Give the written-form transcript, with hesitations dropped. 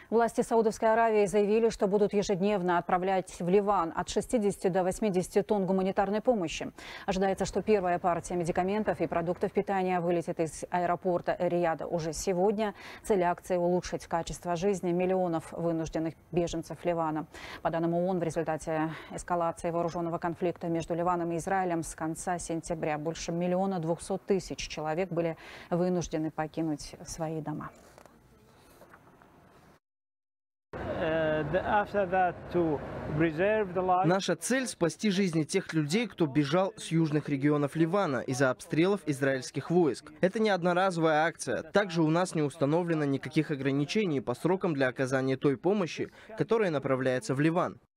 Власти Саудовской Аравии заявили, что будут ежедневно отправлять в Ливан от 60 до 80 тонн гуманитарной помощи. Ожидается, что первая партия медикаментов и продуктов питания вылетит из аэропорта Эр-Рияда уже сегодня. Цель акции – улучшить качество жизни миллионов вынужденных беженцев Ливана. По данным ООН, в результате эскалации вооруженного конфликта между Ливаном и Израилем с конца сентября больше 1 200 000 человек были вынуждены покинуть свои дома. Наша цель – спасти жизни тех людей, кто бежал с южных регионов Ливана из-за обстрелов израильских войск. Это не одноразовая акция. Также у нас не установлено никаких ограничений по срокам для оказания той помощи, которая направляется в Ливан.